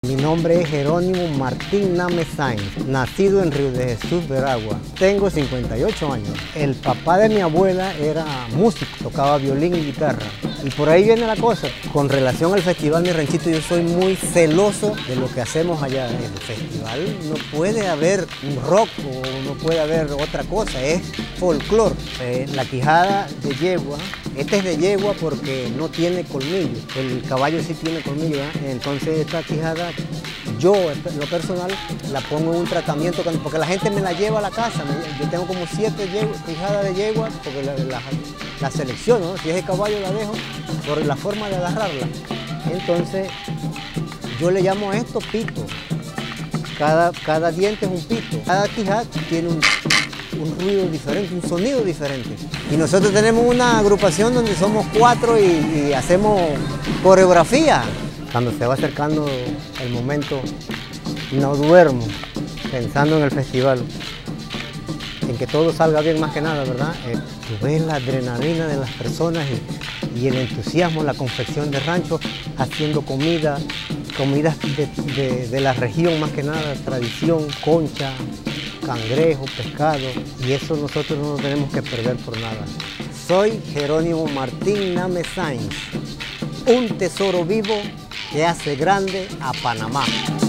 Mi nombre es Jerónimo Martín Name Sainz, nacido en Río de Jesús, Veragua. Tengo 58 años. El papá de mi abuela era músico, tocaba violín y guitarra. Y por ahí viene la cosa. Con relación al festival Mi Ranchito, yo soy muy celoso de lo que hacemos allá. En el festival no puede haber un rock o no puede haber otra cosa, es folclore. La quijada de yegua, esta es de yegua porque no tiene colmillo. El caballo sí tiene colmillo, ¿eh? Entonces esta quijada, yo en lo personal la pongo en un tratamiento porque la gente me la lleva a la casa. Yo tengo como 7 quijadas de yegua porque la selecciono, ¿no? Si es de caballo la dejo por la forma de agarrarla. Entonces yo le llamo a esto pito. Cada diente es un pito. Cada quijada tiene un ruido diferente, un sonido diferente. Y nosotros tenemos una agrupación donde somos 4 y hacemos coreografía. Cuando se va acercando el momento, no duermo pensando en el festival, en que todo salga bien más que nada, ¿verdad? Tú ves la adrenalina de las personas y el entusiasmo, la confección de rancho, haciendo comidas de la región más que nada, tradición, concha, cangrejo, pescado, y eso nosotros no lo tenemos que perder por nada. Soy Jerónimo Martín Name Sainz, un tesoro vivo que hace grande a Panamá.